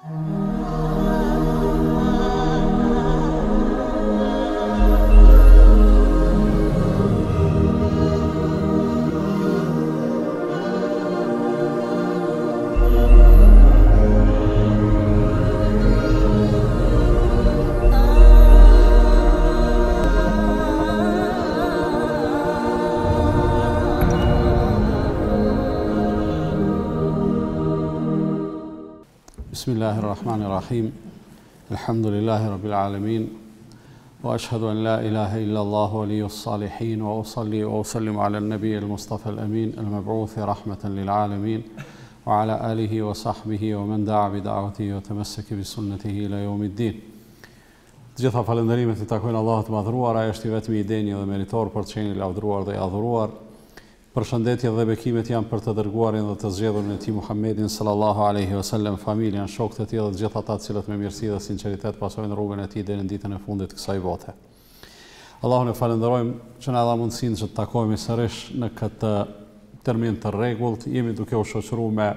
Bismillahirrahmanirrahim. Alhamdulillahi rabbil alamin. Wa ashhadu an la ilaha illa Allah waliyyus salihin wa usalli wa usallimu ala an-nabiy al-mustafa al-amin al-mab'uth rahmatan lil alamin wa ala alihi wa sahbihi wa man da'a bi da'watihi wa tamassaka bi sunnatihi ila yawmiddin. Të gjitha falënderimet i takojnë Allahut të madhruar, ai është i vetmi i denjë dhe meritor për të qenë i lavdëruar dhe i adhuruar. Përshëndetje dhe bekimet janë për të dërguarin dhe të zgjedhurin e tij Muhammedin sallallahu alaihi wasallam, familjen, shokët e tij dhe të gjithë ata të cilët me mirësi dhe sinqeritet pasojnë rrugën e tij deri në ditën e fundit të kësaj bote. Allahun e falenderojmë që na dha mundësinë që të takohemi sërish në këtë termin të rregullt. Jemi duke u shoqëruar me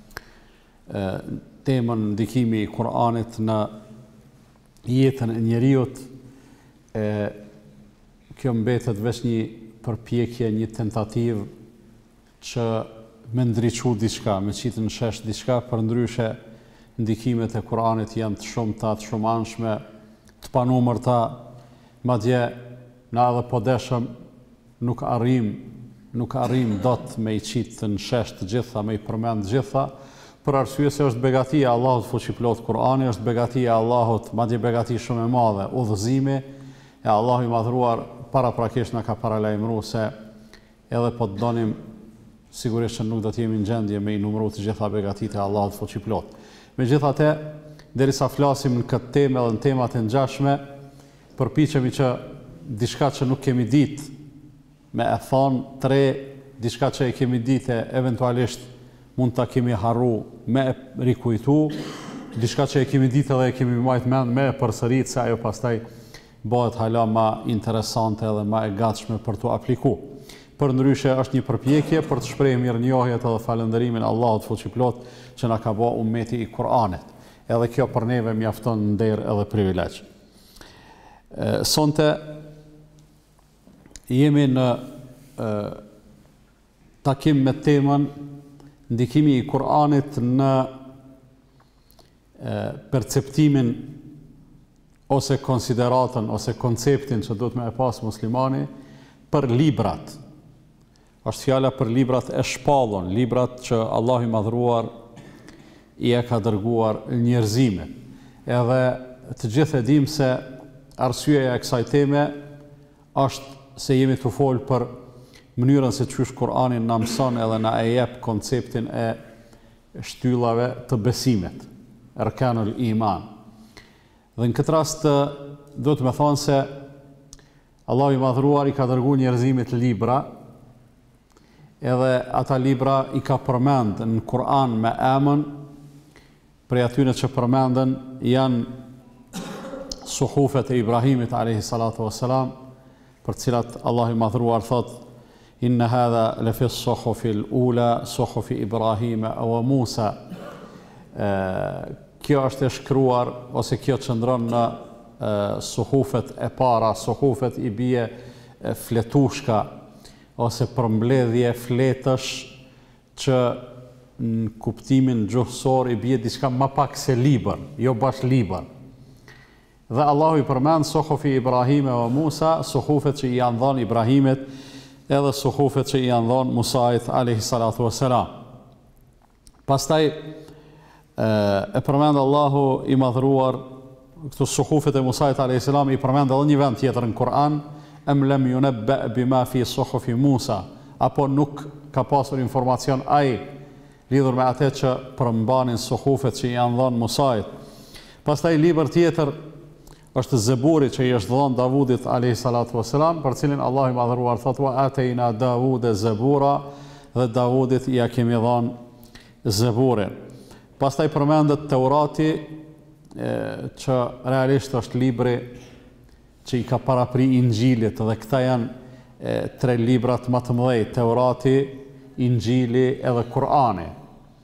temën ndikimi i Kur'anit në jetën e njerëzit. Kjo mbetet vetëm një përpjekje, një tentativë që me ndriçu diçka, me qitë në shesh diçka, përndryshe ndikimet e Kur'anit janë të shumta, të shumanshme, të panumërta, madje na edhe po deshëm nuk arrim dot me i qitë në shesh të gjitha, me i përmend të gjitha, për arsye se është begatia e Allahut fuqiplot Kur'ani, është begatia e Allahut, madje begati shumë e madhe, udhëzimi e Allahu i madhruar paraprakisht na ka paralajmëruar se edhe po të donim, sigurisht që nuk do të jemi në gjendje me i numëru të gjitha begatitë e Allahut fuqiplot. Megjithatë, derisa flasim në këtë temë edhe në temat e ngjashme, përpiqemi që diçka që nuk kemi ditë me e thonë, diçka që e kemi ditë eventualisht mund ta kemi harru me e rikujtu, diçka që e kemi ditë edhe e kemi majtë mend me e përsërit, se ajo pastaj bëhet hala ma interesante dhe ma e gatshme për të apliku. Përndryshe është një përpjekje për të shprehur mirënjohjet edhe falënderimin Allahut fuqiplot që na ka bërë ummeti i Kur'anit. Edhe kjo për neve mjafton nder edhe privilegj. Sonte jemi në takim me temën ndikimi i Kur'anit në perceptimin ose konsideratën, ose konceptin që do të me e pas muslimani për librat. Është fjala për librat e shpallur, librat që Allah i madhruar i e ka dërguar njerëzimit. Edhe të gjithë e dim se arsyeja e kësaj teme është se jemi të folë për mënyrën se çysh Kur'ani na mëson edhe na e jep konceptin e shtyllave të besimit, arkanul iman. Dhe në këtë rast do të me thonë se Allah i madhruar i ka dërguar njerëzimit libra, edhe ata libra i ka përmend në Kur'an me emën, prej atyre që përmenden janë suhufet e Ibrahimit alayhi salatu wassalam, për cilat Allah i madhruar thot: Inna hadha lafi as-suhufil ula, suhufi Ibrahima wa Musa. Kjo është e shkruar, ose kjo qëndron në suhufet e para, suhufet i bie fletushka, ose përmbledhje fletësh që në kuptimin gjuhësor i bie diçka më pak se libër, jo bash libër. Dhe Allahu i përmend suhufi Ibrahime wa Musa, suhufet që i janë dhënë Ibrahimit, edhe suhufet që i janë dhënë Musait alayhi salatu wassalam. Pastaj e përmend Allahu i madhruar këto suhufet e Musait a.s. i përmend edhe një vend tjetër në Kur'an, em lem yunabba bima fi suhufi Musa, apo nuk ka pasur informacion ai lidhur me atë që përmbanin suhufet që i janë dhënë Musait. Pastaj libër tjetër është Zeburi që i është dhënë Davudit a.s. për cilin Allah i madhruar thot: wa atayna Davuda Zebura, dhe Davudit ja kemi dhënë Zeburin. Pastaj përmendet Teurati, që realisht është libri që i ka parapri Injilit, dhe këta janë 3 librat më të mëdhenj: Teurati, Injili edhe Kur'ani.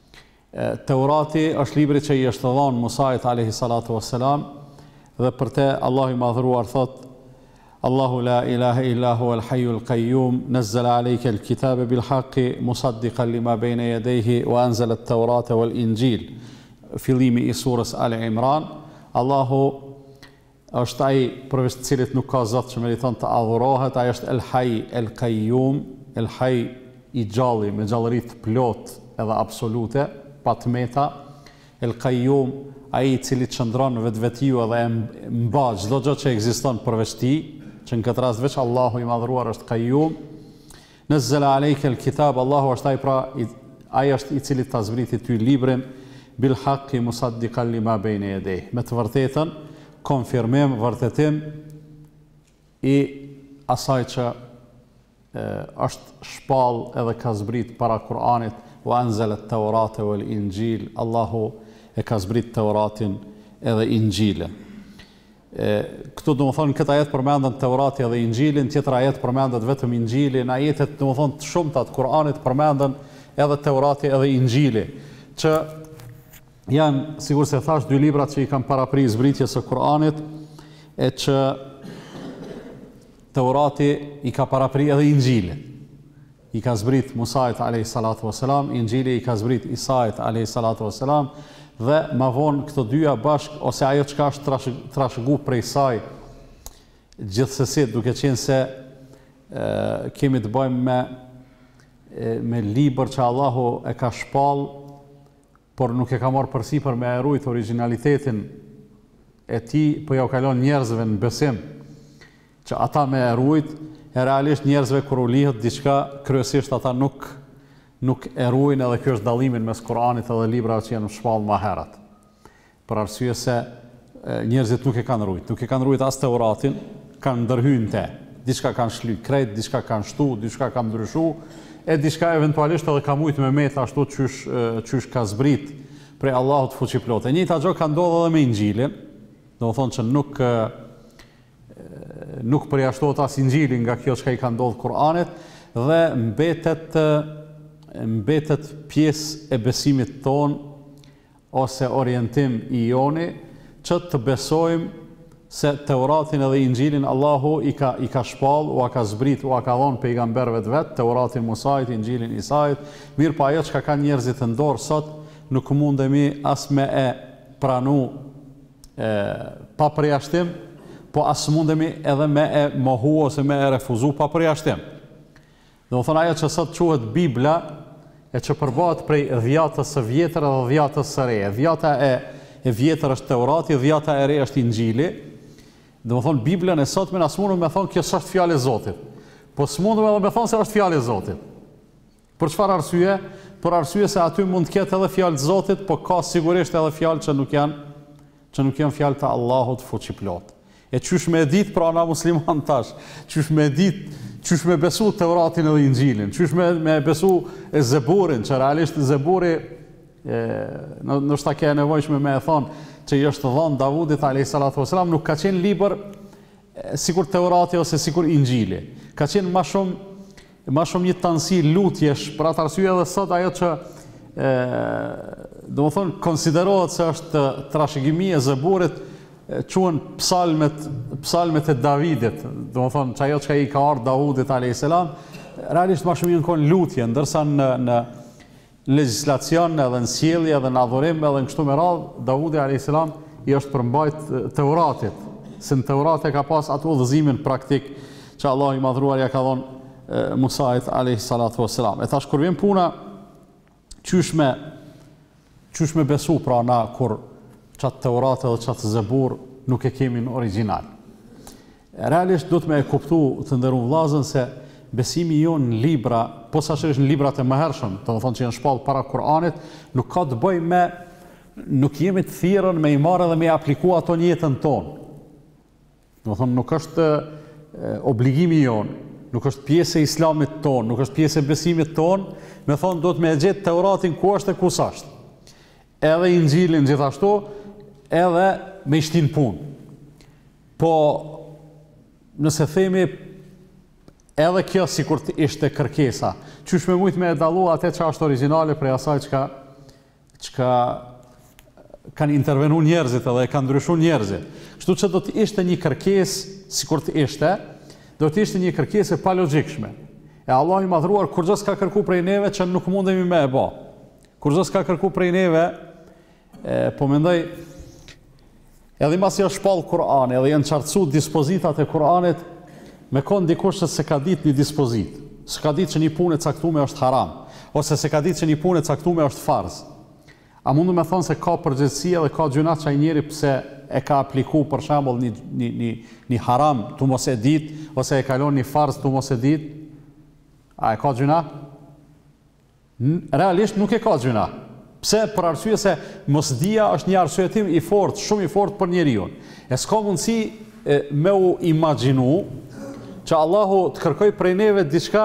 Teurati është libri që i është dhënë Musait alayhi salatu wassalam, dhe për te Allahu i madhëruar thot: Allahu la ilaha illa huwa al-hayyul qayyum nazzala alayka al-kitaba bil haqqi musaddiqan lima bayna yadayhi wa anzala at-taurata wal injil. Fillimi i surës Al Imran. Allahu është ai përveç të cilit nuk ka zot që meriton të adhurohet, ai është el-hayy el-qayyum, el-hayy i gjalli me gjallëri të plot edhe absolute, pa tmeta, el-qayyum ai i cili qëndron vetvetiu edhe e mba çdo gjë që ekziston përveç tij, që në këtë rast veç Allahu i madhruar është qayyum. Nazzala alayka al-kitab, Allahu është ai është i cili ta zbriti ty librin bil haqqi musaddiqan lima bayna yadayhi, me të vërtetën konfirmim, vërtetim i asaj që është shpall edhe ka zbrit para Kur'anit, wa anzala at-taurata wal injil, Allahu e ka zbrit Teuratin edhe Injilin. Këtu do të thonë këtë ajet përmendet Teurati edhe Injilin, tjetër ajet përmendet vetëm Injili, në ajetet do të thonë të shumta të Kur'anit përmenden edhe Teurati edhe Injili, që janë, sigur se thash, dy librat që i kanë parapri zbritjes së Kur'anit, e që Teurati i ka parapri edhe Injilin. I ka zbrit Musait alayhi salatu wassalam, Injili i ka zbrit Isait alayhi salatu wassalam, dhe ma vonë këto dyja bashk, ose ajo çka është trashëgu prej saj, gjithsesi duke qenë se kemi të bëjmë me libër që Allahu e ka shpall, por nuk e ka marrë përsipër me erujt originalitetin e tij, po ja u kalon njerëzve në besim që ata me erujt, e realisht njerëzve kur u lihet diçka, kryesisht ata nuk erujnë, edhe kjo është dallimin mes Kur'anit edhe librave që janë shpallë më herët. Për arsye se njerëzit nuk e kanë rujt. Nuk e kanë rujt as Teuratin, kanë ndërhyjnë te. Diçka kanë shly krejt, diçka kanë shtu, diçka kanë ndryshu, e diçka eventualisht edhe ka mujt me met ashtu qysh ka zbrit prej Allahut fuqiplot. E njëjta gjë ka ndodhur edhe me Injilin, do të thonë që nuk përjashtohet as Injili nga kjo çka i ka ndodhur Kur'anit, dhe mbetet pjesë e besimit ton ose orientim i joni që të besojmë se Teuratin edhe Injilin Allahu i ka shpall, u ka zbrit, u ka dhënë pejgamberëve të vet, Teuratin Musait, Injilin Isait, mirë pa ajo çka kanë njerëzit në dorë sot, nuk mundemi as me e pranu pa përjashtim, po as mundemi edhe me e mohu ose me e refuzu pa përjashtim. Do të thonë ajo që sot quhet Bibla, e që përbohet prej dhjatës së vjetër dhe dhjatës së re. Dhjata e vjetër është Teurati, dhjata e re është Injili. Do të thonë Biblën e sotme na s'mundem me thonë kjo s'është fjalë e Zotit, po s'mundem edhe me thonë se është fjalë e Zotit. Për çfarë arsye? Për arsye se aty mund të ketë edhe fjalë të Zotit, po ka sigurisht edhe fjalë që nuk janë fjalë të Allahut fuqiplot. E qysh me ditë pra na musliman tash, qysh me besu Teuratin edhe Injilin, qysh me besu Zeburin, që realisht Zeburi, nështë ta ke nevojshme me e thonë, që i është dhënë Davudit a.s. nuk ka qenë libër sikur Teurati ose sikur Injili. Ka qenë ma shumë një tansi lutjesh, për atë arsye edhe sot ajo që do më thonë konsiderohet se është trashëgimi e Zeburit, quhen psalmet e Davidit, do më thonë që ajo që i ka ardhur Davudit a.s. realisht ma shumë konë lutje, ndërsa në legjislacion edhe në sjellje edhe në adhurim edhe në kështu me radhë, Davudi a.s. i është përmbajt Teuratit, se në Teurat e ka pas atë udhëzimin praktik që Allah i madhruar ja ka dhonë Musait a.s. E thash kur vjen puna qysh me besu pra na kur qatë Teurat edhe qatë Zebur nuk e kemi në original. Realisht do të me e kuptu të nderuar vllazën se besimi jonë në libra, posaçërisht në librat e mëhershëm, do të thonë që janë shpallë para Kur'anit, nuk ka të bëjë me, nuk jemi të thirrën me i marrë dhe me i apliku ato në jetën tonë. Do të thonë nuk është obligimi jonë, nuk është pjesë e islamit tonë, nuk është pjesë e besimit tonë, me thonë do të me e gjetë Teuratin ku është e kus është. Edhe Injilin gjithashtu, edhe me i shtin punë. Po, nëse themi, edhe kjo sikur të ishte kërkesa, qysh me mujt me e dalu atë që është originale prej asaj që çka kanë intervenu njerëzit edhe kanë ndryshu njerëzit. Kështu që do të ishte një kërkesë, sikur të ishte, do të ishte një kërkesë e palogjikshme. E Allah i madhruar kur gjë s'ka kërku prej neve që nuk mundemi me e ba. Kur gjë s'ka kërku prej neve, po mendoj, edhe mas janë shpall Kur'ani, edhe janë qartësu dispozitat e Kur'anit, me konë dikush që se ka ditë një dispozit, se ka ditë që një punë e caktume është haram, ose se ka ditë që një punë e caktume është farz. A mundu me thonë se ka përgjithësia dhe ka gjuna që a njeri pëse e ka apliku për shembull një haram të mos e dit, ose e kalon një farz të mos e dit, a e ka gjuna? Realisht nuk e ka gjuna. Pse? Për arsye se mosdia është një arsyetim i fortë, shumë i fortë për njeriu. E s'ka mundësi me u imagjinu që Allahu të kërkoj prej neve diçka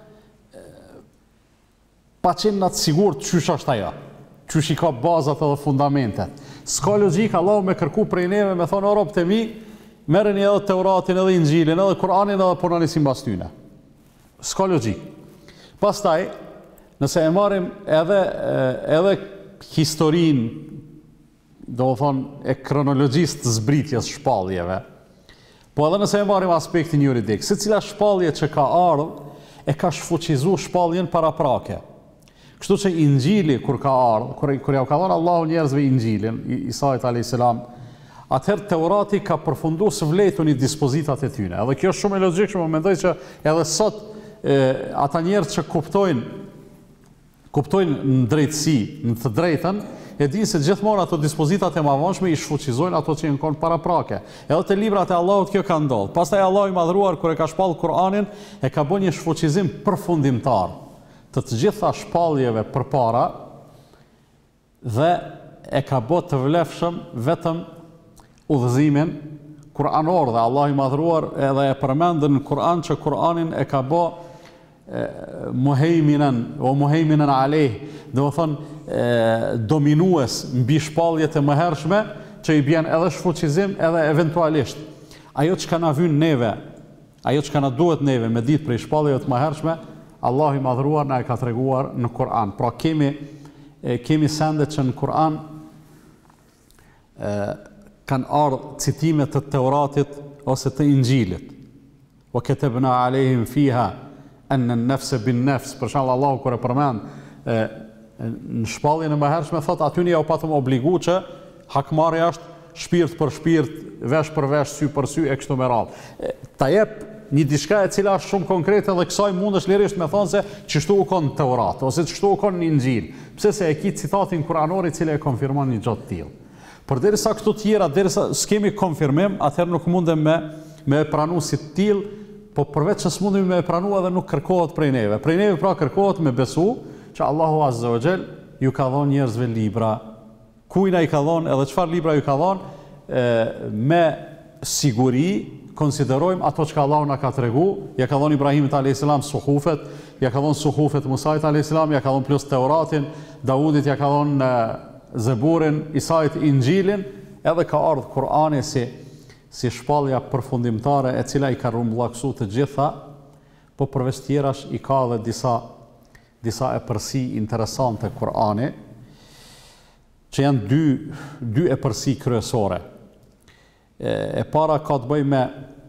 pa qenë në të sigurt çysh është ajo. Çysh i ka bazat edhe fundamentet. S'ka logjik Allahu me kërku prej neve me thonë o robët e mi, merreni edhe Teuratin, edhe Injilin, edhe Kur'anin, edhe punoni sipas tyne. S'ka logjik. Pastaj, nëse e marrim edhe historinë, do të thonë e kronologjisë të zbritjes shpalljeve, po edhe nëse e marrim aspektin juridik, secila shpallje që ka ardhur e ka shfuqizu shpalljen paraprake. Kështu që Injili kur ka ardhur, kur ja ka dhënë Allahu njerëzve Injilin, Isait alayhis salam, atëherë Teurati ka përfunduar së vletun i dispozitat e tyre. Edhe kjo është shumë e logjikshme, më mendoj që edhe sot ata njerëz që kuptojnë në drejtësi, në të drejtën, e dinë se gjithmonë ato dispozitat e mëvonshme i shfuqizojnë ato që janë paraprake. Edhe te librat e Allahut kjo ka ndodhur. Pastaj Allahu i madhruar kur e ka shpall Kur'anin, e ka bënë një shfuqizim përfundimtar të gjitha shpalljeve përpara dhe e ka bë të vlefshëm vetëm udhëzimin kuranor dhe Allahu i madhruar edhe e përmendën në Kur'an që Kur'anin e ka bë muhejminen alejh, dhe më thonë dominues mbi shpalljet e mëhershme që i bjen edhe shfuqizim edhe eventualisht ajo që ka na vyn neve, ajo që ka na duhet neve me ditë prej shpalljeve të mëhershme, Allahu i madhruar na e ka treguar në Kur'an. Pra kemi sende që në Kur'an kanë ardhur citime të Teuratit ose të Injilit. Wa katabna alehim fiha anna an-nafsa bin-nafs. Për shembull Allahu kur e përmend në shpalljen e mëhershme thot aty ja u patëm obligu që hakmarrja është shpirt për shpirt, vesh për vesh, sy për sy e kështu me radhë. Ta jep një diçka e cila është shumë konkrete dhe kësaj mundesh lirisht me thonë se çështu u kon në Teurat ose çështu u kon në Injil. Pse se e ki citatin kuranor i cili e konfirmon një gjë të tillë. Përderisa këto tjera, derisa s'kemi konfirmim, atëherë nuk mundem me e pranu si të tillë, po përveç që s'mundemi me e pranu edhe nuk kërkohet prej neve. Prej neve pra kërkohet me besu që Allahu Azza wa Jall ju ka dhënë njerëzve libra. Kujna i ka dhënë edhe çfarë libra ju ka dhënë, me siguri konsiderojmë ato që Allahu na ka tregu, ja ka dhënë Ibrahimit alayhis salam suhufet, ja ka dhënë suhufet Musait alayhis salam, ja ka dhënë plus Teuratin, Davudit ja ka dhënë Zeburin, Isait Injilin, edhe ka ardhur Kur'ani si shpallja përfundimtare e cila i ka rrumbullaksu të gjitha, po përveç tjerash i ka edhe disa epërsi interesante Kur'ani, që janë dy epërsi kryesore. E para ka të bëjë me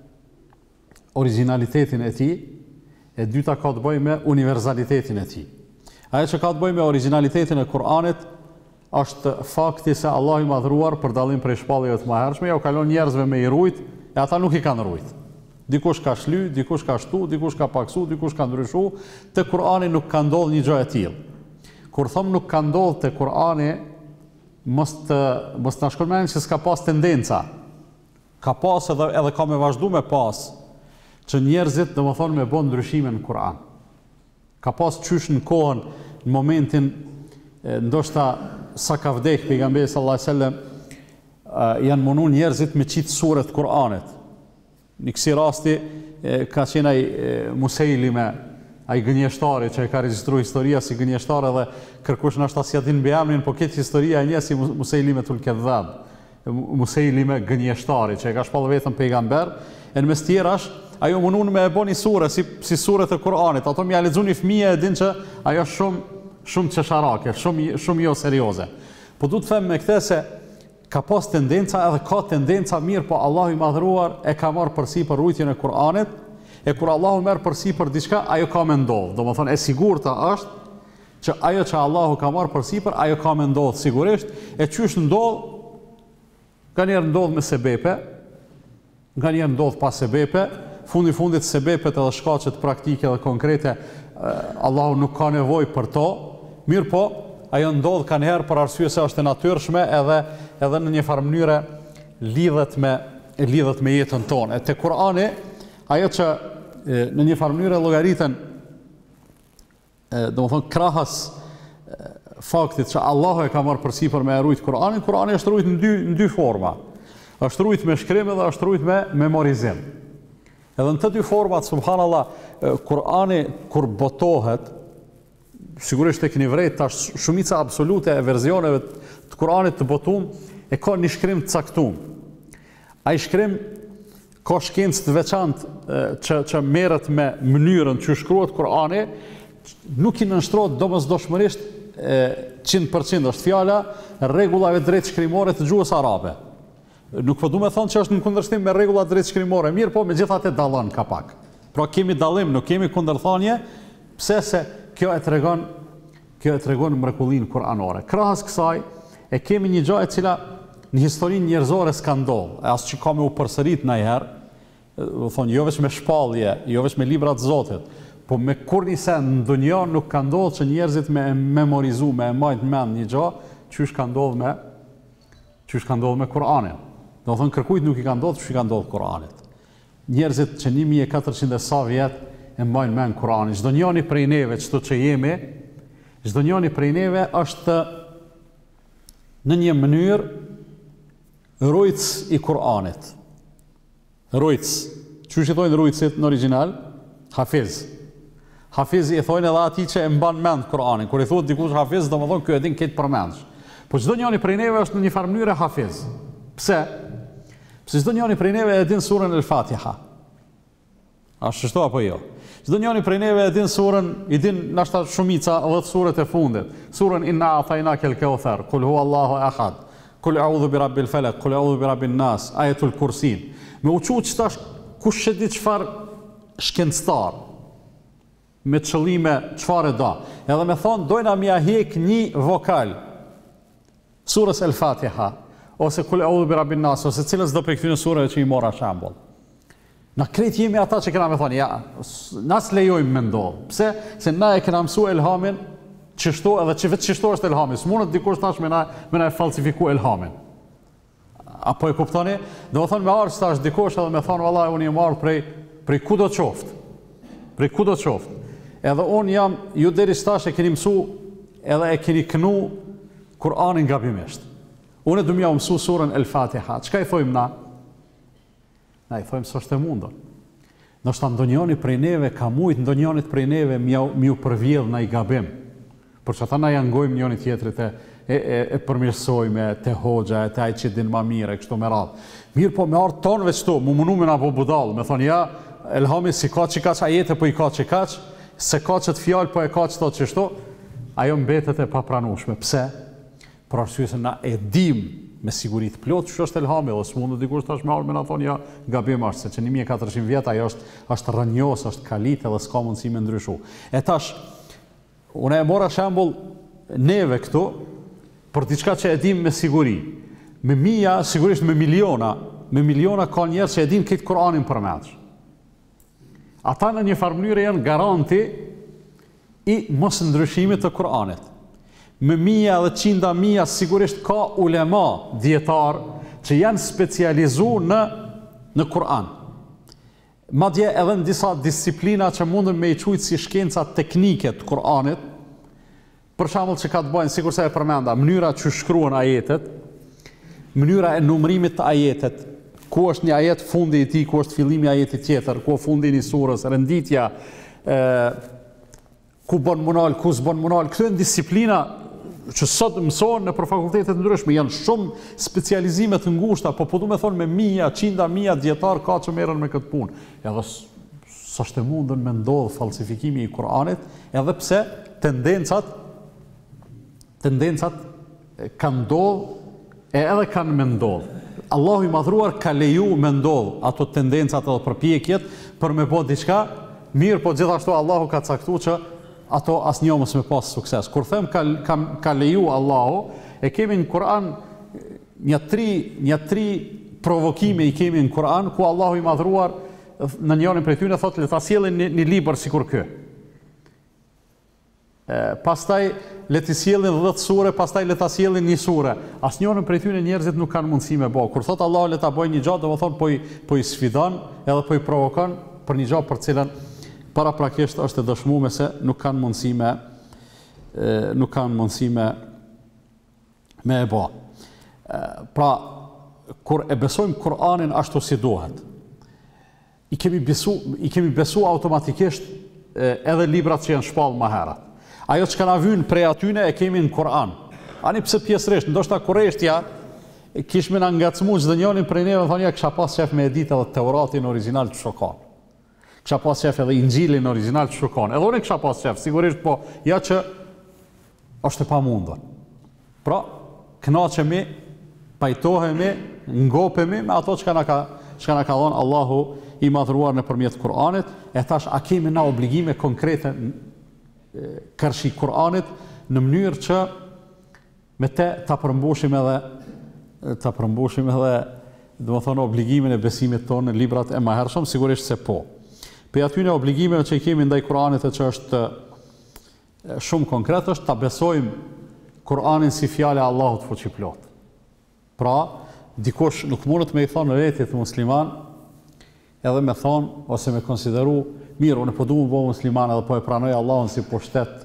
originalitetin e tij, e dyta ka të bëjë me univerzalitetin e tij. Ajo që ka të bëjë me originalitetin e Kur'anit është fakti se Allahu i madhruar për dallim prej shpalljeve të mëhershme ja u kalon njerëzve me i rujt, e ata nuk i kanë rujt. Dikush ka shly, dikush ka shtu, dikush ka paksu, dikush ka ndryshu, te Kur'ani nuk ka ndodhur një gjë e tillë. Kur them nuk ka ndodhur te Kur'ani, mos na shkon mendjen se s'ka pas tendenca. Ka pas edhe ka me vazhdu me pas që njerëzit dhe më thonë me bon ndryshime në Kur'an. Ka pas qysh në kohën, në momentin, ndoshta sa ka vdek pejgamberi sallallahu alajhi wasallam, janë mundu njerëzit me qitë suret Kur'anit. Në kësi rasti ka qenë ai Musailime, ai gënjeshtari që e ka regjistruar historia si gënjeshtari dhe kërkush ndoshta si atin mbi emrin, po këtë historia e njeh si Musailimetul Kedhab. Musailime gënjeshtari që e ka shpall vetëm pejgamber, e në mes tjerash ajo mundun me e bo një sure si suret e Kur'anit. Ato më ja lexuani fëmijë e din që ajo shumë qesharake, shumë jo serioze. Po du të them me këtë se ka pas tendenca edhe ka tendenca mirë, po Allahu i madhruar e ka marrë përsipër rujtjen e Kur'anit, e kur Allahu merr përsipër diçka, ajo ka me ndodhë. Domethënë e sigurta është që ajo që Allahu ka marrë përsipër, ajo ka me ndodhë sigurisht, e qysh ndodhë, ka njerë ndodhë me sebepe, ka njerë ndodhë pa sebepe, fundit sebepet edhe shkaqet praktike dhe konkrete, Allahu nuk ka nevojë për to, mirë po, ajo ndodhë ka njerë për arsye se është e natyrshme edhe në një farë mënyre lidhet me jetën tonë. Te Kur'ani, ajo që në një farë mënyre llogaritën, domethënë krahas faktit që Allahu e ka marrë përsipër me rujt Kur'anin, Kur'ani është rujt në dy forma. Është rujt me shkrim dhe është rujt me memorizim. Edhe në të dy format, subhanallah, Kur'ani kur botohet, sigurisht e keni vrejt tash shumica absolute e versioneve të Kur'anit të botuar e ka një shkrim të caktuar. Ai shkrim ka shkencë të veçantë që merret me mënyrën që shkruhet Kur'ani, nuk i nënshtrohet domosdoshmërisht 100%, është fjala rregullave drejt shkrimore të gjuhës arabe. Nuk po du me thonë që është në kundërshtim me rregullat drejt shkrimore, mirë po megjithatë dallon ka pak. Pra kemi dallim, nuk kemi kundërthanie, pse se kjo e tregon mrekullinë kuranore. Krahas kësaj e kemi një gjë e cila në historinë njerëzore s'ka ndodhur, as që ka me u përsërit ndonjëherë, do thonë jo vetëm me shpallje, jo vetëm me libra të Zotit, po me kur një sen në dunjë nuk ka ndodhur që njerëzit me memorizu, me majt mend një gjë, çysh ka ndodhur me Kur'anin. Do thonë kërkujt nuk i ka ndodhur, çysh i ka ndodhur Kur'anit. Njerëzit që 1400 e sa vjet e mbajnë mend Kur'anin. Çdo njëri prej neve, çdo që jemi, çdo njëri prej neve është në një mënyrë rujtës i Kur'anit. Rujtës. Çysh i thonë rujtësit në origjinal? Hafiz. Hafiz i thonë edhe atij që e mban mend Kur'anin. Kur i thotë dikush hafiz, domethënë ky e din këtë përmendsh. Po çdo njëri prej neve është në një farë mënyrë hafiz. Pse? Pse çdo njëri prej neve e din surën El-Fatiha. A shështo apo jo? Çdo njëri prej neve e din surën, i din nashta shumica 10 surët e fundit. Surën Inna A'taynakel Kauthar, Kul huwallahu ahad, Kul a'udhu birabbil falaq, Kul a'udhu birabbin nas, Ayatul Kursin. Me uçu çtash kush e di çfarë shkencëtar me qëllime çfarë do. Edhe me thonë dojna mja hek një vokal surës El-Fatiha, ose Kul a'udhu birabbin nas, ose cilës do prej këtyre surave që i mora shembull. Na krejt jemi ata që kena me thonë, ja, nas lejojmë me ndodhë. Pse? Se na e kena mësu elhamin qështu, edhe që vetë qështu është elhamin. Së mundët dikush tash me na e falsifiku elhamin. Apo e kuptoni? Dhe më thonë me arë që tash dikush edhe me thonë, vallai, unë i marë prej kudo qoftë. Prej kudo qoftë. Edhe unë jam, ju deri stash e keni mësu, edhe e keni kënu Kur'anin gabimisht. Unë e du mja mësu surën El-Fatiha. Çka i thojmë na? Na i thojmë së është e mundër. Nështë ndonjoni prej neve, ka mujtë ndonjonit prej neve mi u përvjedh na i gabim. Por që ata na jangojmë njoni tjetrit e përmirësojme, te hoxha, te aj që din ma mire, kështu me radhë. Mirë po me artë tonëve qëtu, mu mënu me na po budalë, me thonë ja, elhami si ka që kaq, ajete po i ka që kaq, se ka që të fjallë po e ka që to qështu, ajo mbetet e papranueshme. Pse? Për arsye se na e dim me sigurit plot që është elhami, dhe s'mundë dikush tash me arë me na thonë ja gabim është, se që 1400 vjet ajo është rënjos, është kalit edhe s'ka mundësi me ndryshu. E tash, unë e mora shembull neve këtu, për diçka që e dim me siguri. Me mija, sigurisht me miliona ka njerë që e dim këtë Kur'anin përmendsh. Ata në një farë mënyrë janë garanti i mos ndryshimit të Kur'anit. Me mija dhe qinda mija sigurisht ka ulema djetar që janë specializu në Kur'an. Madje edhe në disa disiplina që mundën me i qujtë si shkenca teknike të Kur'anit, për shembull që ka të bëjnë, sikur se e përmenda, mënyra që shkruan ajetet, mënyra e numërimit të ajetet, ku është një ajet fundi i tij, ku është fillimi i ajetit tjetër, ku është fundi i surës, renditja, ku bën munal, ku s'bën munal, këto janë disiplina që sot mësohen në për fakultetet ndryshme, janë shumë specializime të ngushta, po du me thonë me mija, qinda mija djetar ka që merren me këtë punë. Edhe s'është e mundën me ndodhë falsifikimi i Kur'anit, edhe pse tendencat tendencat kanë ndodhë edhe kanë me ndodhë. Allahu i madhruar ka leju me ndodhë ato tendencat edhe përpjekjet për me bo diçka, mirë, po gjithashtu Allahu ka caktu që ato asnjë mos me pas sukses. Kur them ka leju Allahu, e kemi në Kur'an një tri provokime i kemi në Kur'an, ku Allahu i madhruar në njërin prej tyre thotë le ta sjellin një libër sikur ky. Pastaj le të sjellin 10 sure, pastaj le ta sjellin një sure. Asnjërin prej tyre njerëzit nuk kanë mundësi me bë. Kur thotë Allahu le ta bëjnë një gjë, domethënë po i sfidon edhe po i provokon për një gjë për cilën paraprakisht është e dëshmuar se nuk kanë mundësi me e bë. Pra, kur e besojmë Kur'anin ashtu si duhet, i kemi besu automatikisht edhe librat që janë shpallë më herët. Ajo që na vyn prej atyne e kemi në Kur'an. Ani pse pjesërisht, ndoshta kurreshtja kishme na ngacmuar çdo njërin prej neve, thonë ja kisha pas shef me editë edhe Teuratin origjinal të shokon. Kisha pas shef edhe Injilin origjinal të shokon. Edhe unë kisha pas shef, sigurisht, po ja që është e pamundur. Pra, kënaqemi, pajtohemi, ngopemi me ato që na ka dhënë Allahu i madhruar nëpërmjet Kur'anit, e thash a kemi na obligime konkrete kërshi Kur'anit në mënyrë që me te ta përmbushim edhe domethënë obligimin e besimit tonë në librat e mëhershëm, sigurisht se po. Për atyre obligimeve që i kemi ndaj Kur'anit e që është shumë konkret, është ta besojmë Kur'anin si fjale Allahut fuqiplot. Pra, dikush nuk mundet me i thonë vetit musliman, edhe me thonë, ose me konsideru, mirë, unë po du më bo musliman edhe po e pranoj Allahun si pushtet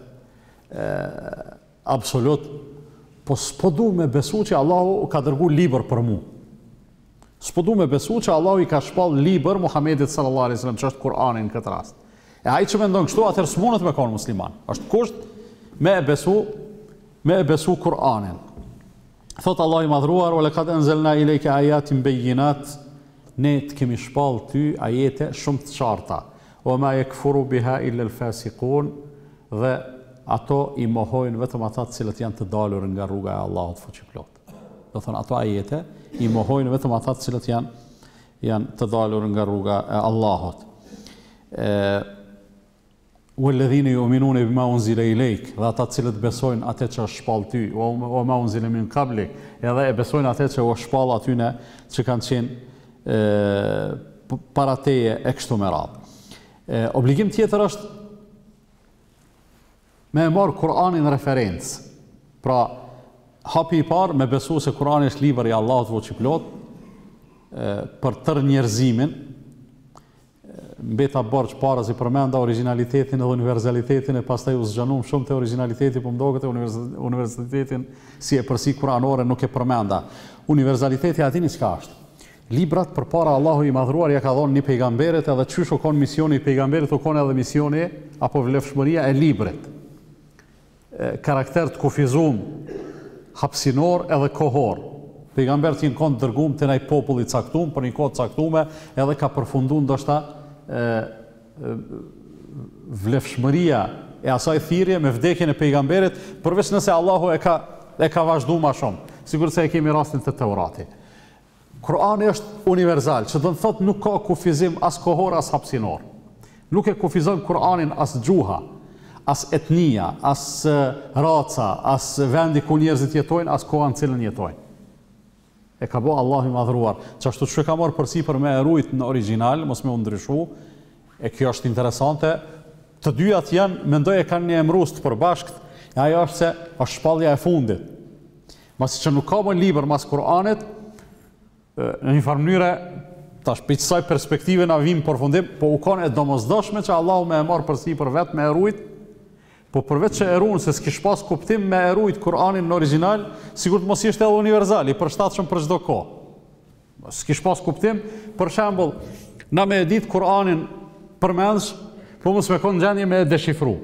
absolut, po s'po du me besu që Allahu ka dërgu libër për mu. S'po du me besu që Allahu i ka shpall libër Muhamedit sallallahu alaihi wasallam, që është Kur'ani në këtë rast. E ai që mendon kështu, atëherë s'mundet me konë musliman. Është kusht me e besu Kur'anin. Thot Allah i madhruar, o lekad enzelna i lejke ajatin bejjinat, ne të kemi shpall ty ajete shumë të qarta, o ma e këfuru biha ille l-fasikun, dhe ato i mohojnë vetëm ata të cilët janë të dalur nga rruga e Allahut fuqiplot. Do thonë, ato ajete i mohojnë vetëm ata të cilët janë të dalur nga rruga e Allahut. وَالَّذِينَ يُؤْمِنُونَ بِمَا أُنْزِلَ إِلَيْكَ, dhe ata të cilët besojnë atë që është shpall ty, o ma unzile min qablik, edhe e besojnë atë që është shpall atyne që kanë qenë para teje e kështu me radhë. Obligim tjetër është me e marë Kur'anin referencë. Pra, hapi i parë me besu se Kur'ani është libër i Allahut fuqiplot për tërë njerëzimin, mbeta borç para si përmenda originalitetin edhe universalitetin, e pastaj u zgjanum shumë te originaliteti, po mdoket e universalitetin si e përsi kuranore nuk e përmenda. Universaliteti atini çka është? Librat përpara Allahu i madhruar ja ka dhënë një pejgamberit, edhe çysh u kon misioni i pejgamberit, u kon edhe misioni apo vlefshmëria e librit. Karakter të kufizum, hapsinor edhe kohor. Pejgamberi i kon dërguar te ai popull i caktuar për një kohë caktuar, edhe ka përfunduar ndoshta vlefshmëria e asaj thirrje me vdekjen e pejgamberit, përveç nëse Allahu e ka vazhduar më shumë. Sigurisht se e kemi rastin të Teurati. Kurani është universal, që do të thotë nuk ka kufizim as kohor as hapsinor. Nuk e kufizon Kur'anin as gjuha, as etnia, as raca, as vendi ku njerëzit jetojnë, as koha në cilën jetojnë. E ka bo Allah i madhruar, që ashtu që ka marrë përsi për me erujt në original, mos me undryshu, e kjo është interesante, të dyjat janë, mendoj e kanë një emrus të përbashkt, e ajo është se është shpallja e fundit. Masi që nuk ka më libër mas Kur'anit, në një farë mënyre, tash për kësaj perspektive na vim përfundim, po u kanë e domosdoshme që Allahu me e marrë përsi për vetë me erujt, po përveç që erun se s'kish pas kuptim me erujt Kur'anin në original, sigur të mos ishte edhe universal, i përshtatshëm për çdo kohë. S'kish pas kuptim, për shembull, na me edit Kur'anin përmendsh, po mos me kon gjendje me deshifru.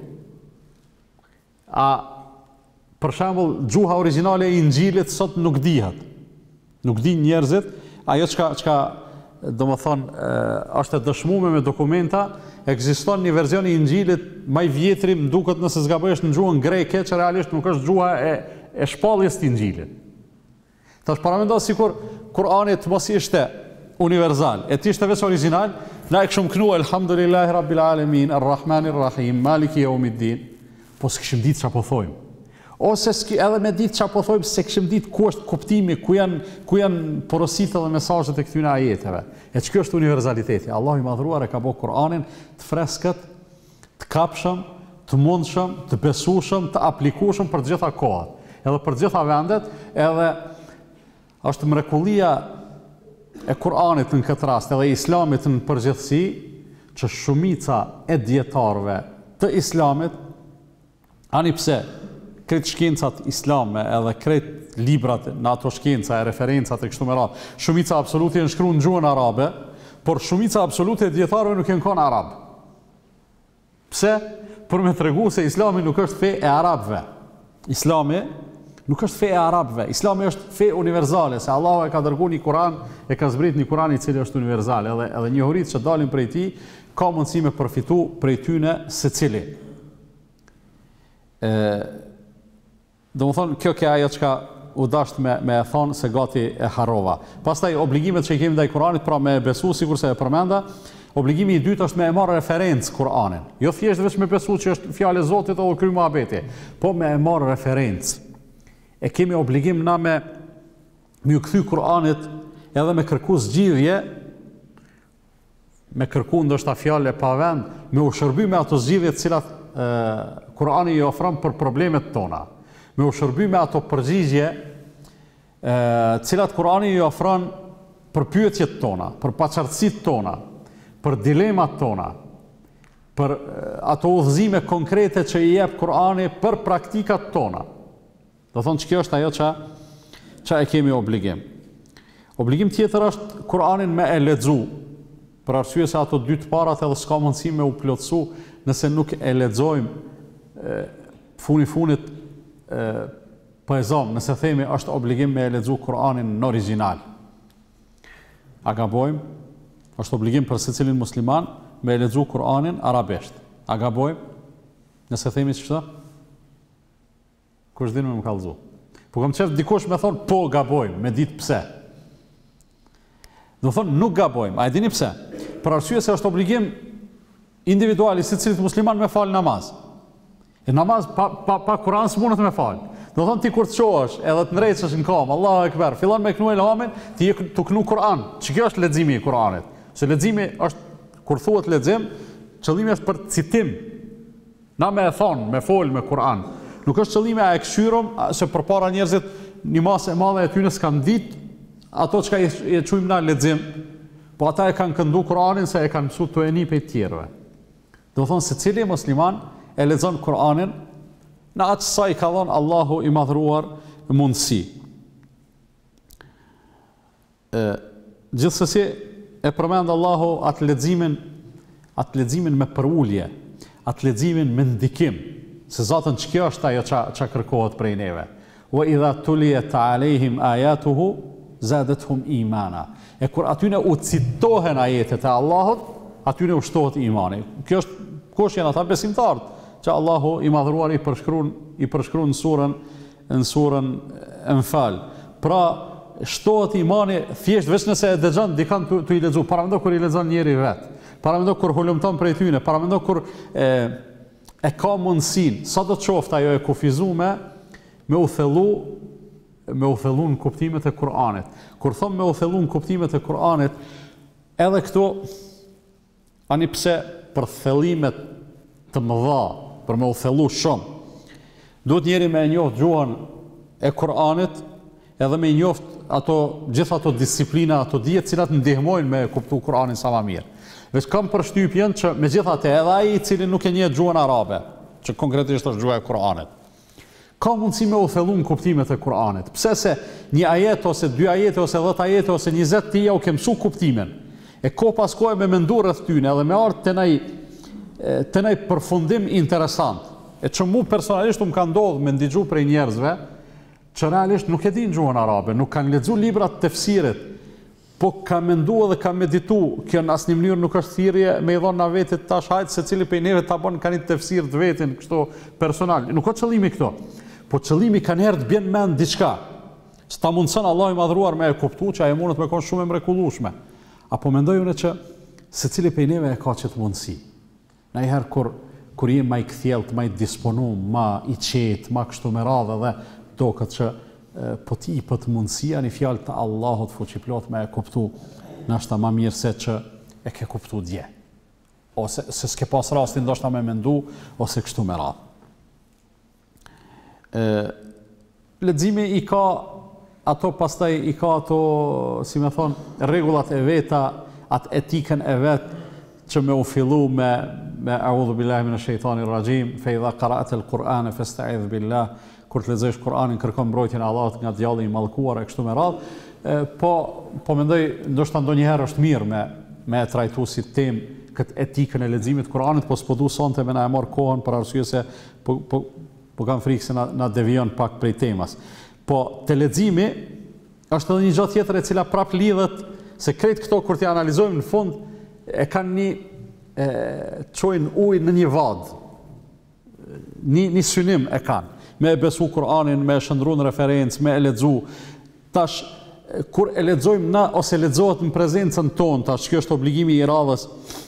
Për shembull, gjuha origjinale e Injilit sot nuk dihet. Nuk din njerëzit, ajo çka domethënë është e dëshmuar me dokumenta, ekziston një version i Injilit më i vjetri, më duket nëse zgaboj është në gjuhën greke, që realisht nuk është gjuha e shpalljes të Injilit. Tash paramendo sikur Kurani të mos ishte universal, e të ishte veç original, na e kishim kënu elhamdulillahi rabbil alamin, arrahmanir rahim, maliki yawmiddin, po s'kishim ditë çfarë po thojmë. Ose edhe me ditë çfarë po thojmë, se kishim ditë ku është kuptimi, ku janë porositë dhe mesazhet e këtyre ajeteve. E ç'ky është universaliteti. Allahu i madhruar e ka bërë Kur'anin të freskët, të kapshëm, të mundshëm, të besueshëm, të aplikueshëm për të gjitha kohat, edhe për të gjitha vendet, edhe është mrekullia e Kur'anit në këtë rast, edhe Islamit në përgjithësi, që shumica e dietarëve të Islamit, ani pse kretë shkencat islame edhe kretë librat në ato shkenca e referencat e kështu me radhë, shumica absolute janë shkruar në gjuhën arabe, por shumica absolute e dietarëve nuk janë kanë arab. Pse? Për me tregu se Islami nuk është fe e arabëve. Islami nuk është fe e arabëve. Islami është fe universale, se Allahu e ka dërguar një Kur'an, e ka zbrit një Kur'an i cili është universal, edhe njohuritë që dalin prej tij ka mundësi me përfitu prej tyne secili. Domethënë kjo ke ajo çka u dasht me e thonë se gati e harrova. Pastaj obligimet që i kemi ndaj Kur'anit, pra me besu, sikurse e përmenda, obligimi i dytë është me e marrë referencë Kur'anin. Jo thjesht vetëm me besu që është fjalë e Zotit apo kry muhabeti, po me e marrë referencë. E kemi obligim na me ju kthy Kur'anit edhe me kërku zgjidhje, me kërku ndoshta fjalë pa vend, me u shërby me ato zgjidhje të cilat Kur'ani i ofron për problemet tona, me u shërby me ato përgjigje të cilat Kur'ani i ofron për pyetjet tona, për paqartësitë tona, për dilemat tona, për ato udhëzime konkrete që i jep Kur'ani për praktikat tona. Do thonë që kjo është ajo që e kemi obligim. Obligim tjetër është Kur'anin me e lexu, për arsye se ato dy të parat edhe s'ka mundësi me u plotësu nëse nuk e lexojmë funit po e zom, nëse themi është obligim me e lexu Kur'anin në original. A gabojmë? Është obligim për secilin musliman me e lexu Kur'anin arabisht. A gabojmë? Nëse themi ç'është? Kush din me më kallëzu. Po kam qef dikush me thonë, po gabojmë, me ditë pse. Do thonë, nuk gabojmë. A e dini pse? Për arsye se është obligim individual i secilit musliman me falë namaz. E namaz pa Kur'an s'mundet me falë. Do thonë, ti kur të qohesh edhe të ndrejtësh në kam, Allahu Ekber, fillon me knu elhamin, ti të knu Kur'an. Që kjo është leximi i Kur'anit? Se leximi është, kur thuhet lexim, qëllimi është për citim. Na me e thonë, me folë me Kur'an. Nuk është qëllimi a e këshyrom, se për para njerëzit një masë e madhe e tyne s'kan ditë ato që e qujmë na lexim, po ata e kanë këndu Kur'anin se e kanë mësu të eni për tjerëve. Do thonë se cili musliman e lexon Kur'anin në atë sa i ka dhënë Allahu i madhruar mundësi. Gjithsesi e përmend Allahu atë leximin me përulje, atë leximin me ndikim. Se zatën që kjo është ajo që kërkohet prej neve. Wa idha tuliyat alejhim ayatuhu zadatuhum imana. E kur atyne u citohen ajetet e Allahut, atyne u shtohet imani. Kjo është kush janë ata besimtarët që Allahu i madhruar i përshkruan në surën Enfal. Pra shtohet imani thjesht vetëm nëse e dëgjon dikan tu i lexu. Paramendo kur i lexon njëri vet. Paramendo kur hulumton prej tyne, paramendo kur e ka mundësin, sa do të qoftë ajo e kufizume, me u thellu në kuptimet e Kur'anit. Kur thom me u thellu në kuptimet e Kur'anit, edhe këto, ani pse për thellimet të mëdha, për me u thellu shumë, duhet njeri me njoft gjuhën e Kur'anit, edhe me njoft gjitha ato disiplina, ato dije cilat ndihmojnë me kuptu Kur'anin sa ma mirë. Veç kam përshtypjen që me gjithate edhe ai i cili nuk e njeh gjuhën arabe, që konkretisht është gjuha e Kur'anit, ka mundësi me u thellu në kuptimet e Kur'anit. Pse se një ajet, ose 2 ajete, ose 10 ajete, ose 20 tija u ke mësu kuptimin. E ko pas kohë me mendu rreth tyne, edhe me ardhë të nej përfundim interesant. E që mu personalisht më ka ndodhë me ndigju prej njerëzve, që realisht nuk e din gjuhën arabe, nuk kanë lexu librat të tefsirit, po ka mendu edhe ka meditu, kjo në asnjë mënyrë nuk është thirrje me i dhonë na vetit tash hajtë se cili prej neve ta bën ka një tefsir të vetin, kështu personal. Nuk ka qëllimi këto. Po qëllimi kanë herë të bjen mend diçka. S'ta mundson Allahu i madhruar me e kuptu që ajo mundet me qenë shumë e mrekullueshme. Apo mendoj unë që secili prej neve e ka çet mundësi. Ndonjëherë kur je më i kthjellët, më i disponuar, më i qetë, më kështu me radhë dhe duket që po ti i pët mundësia një fjalë të Allahut fuqiplot me e kuptu, nashta më mirë se që e ke kuptu dje. Ose se s'ke pas rastin ndoshta me mendu, ose kështu me radhë. Leximi i ka ato pastaj i ka ato, si me thonë, rregullat e veta, atë etikën e vet që me u fillu me a'udhu billahi minash shaitanir rajim, fa idha qara'ta al-Qur'ana fasta'idh billah, kur të lexosh Kur'anin kërkon mbrojtjen e Allahut nga djalli i mallkuar e kështu me radhë. Po mendoj ndoshta ndonjëherë është mirë me e trajtu si temë këtë etikën e leximit të Kur'anit, po s'po du sonte me na e marr kohën për arsye se po kam frikë se na devijon pak prej temës. Po te leximi është edhe një gjë tjetër e cila prap lidhet se krejt këto kur t'i analizojmë në fund e kanë çojnë ujë në një vadë. Një synim e kanë. Me e besu Kur'anin, me e shëndru në referencë, me e lexu. Tash, kur e lexojmë na, ose lexohet në prezencën tonë, tash kjo është obligimi i radhës,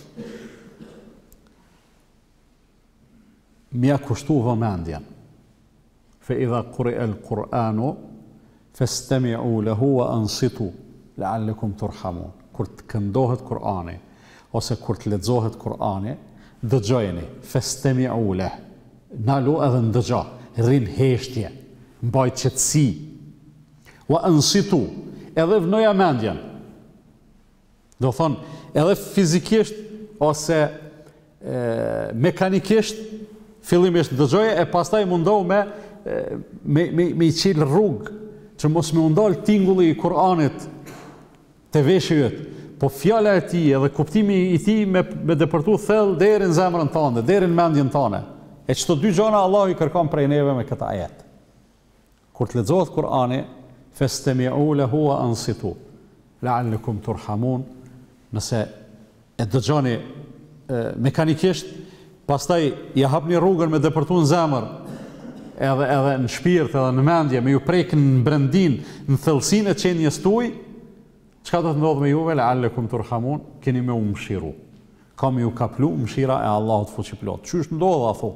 mja kushtu vëmendjen. Fe idha quri'a al-Qur'anu, fastami'u lahu wa ansitu, la'allakum turhamun. Kur të këndohet Kur'ani, ose kur të lexohet Kur'ani, dëgjojeni, fastami'u lahu. Nalu edhe ndëgja, rrin heshtje, mbaj qetësi, wa ansitu, edhe vnoja mendjen. Do thonë, edhe fizikisht ose mekanikisht, fillimisht dëgjoje e pastaj mundohu me i qilë rrugë, që mos me undal tingulli i Kur'anit të veshjët, po fjala e tij edhe kuptimi i tij me depërtu thellë deri në zemrën tënde, deri në mendjen tënde. E çdo dy gjëra Allahu i kërkon prej neve me këtë ajet. Kur të lexohet Kur'ani, fastami'u lahu wa ansitu, la'allakum turhamun, nëse e dëgjoni mekanikisht, pastaj ja hapni rrugën me depërtu në zemër, edhe në shpirt, edhe në mendje, me ju prek në brendin, në thellësinë e qenjes tuaj, çka do të ndodhë me juve? La'allakum turhamun, keni me u mëshiru. Ka me ju kaplu mëshira e Allahut fuqiplot. Çysh ndodh ato?